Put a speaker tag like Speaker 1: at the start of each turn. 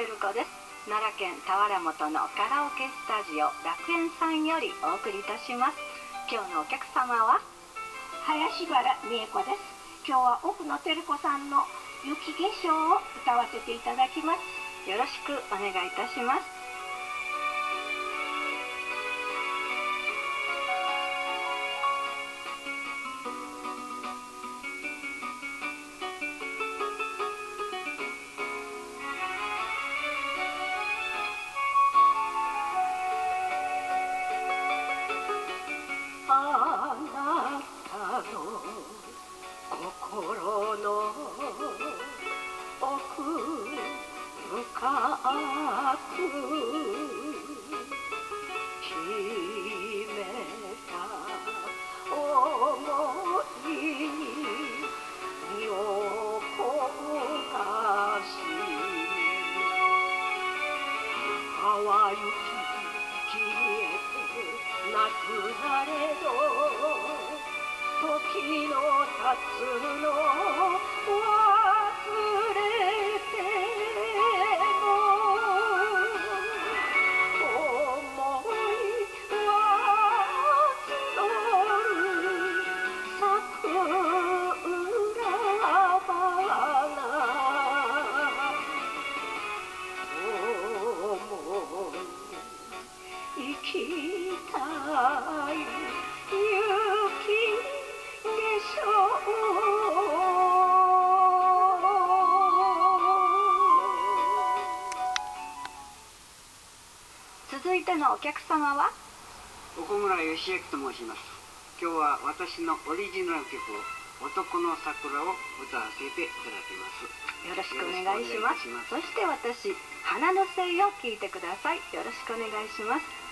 Speaker 1: 照子です。奈良県田原本のカラオケスタジオ楽園さんよりお送りいたします。今日のお客様は
Speaker 2: 林原美恵子です。今日は奥野照子さんの雪化粧を歌わせていただきます。
Speaker 1: よろしくお願いいたします。
Speaker 2: あなたの心の奥深く秘めた想いに身を焦がし淡雪消えてなくなれど時の経つの忘れても思いは募る桜花思い生きたい雪化粧
Speaker 1: 続いてのお客様は
Speaker 3: 岡村義明と申します。今日は私のオリジナル曲を男の桜を歌わせていただきます。
Speaker 1: よろしくお願いします。そして私花の精を聞いてください。よろしくお願いします。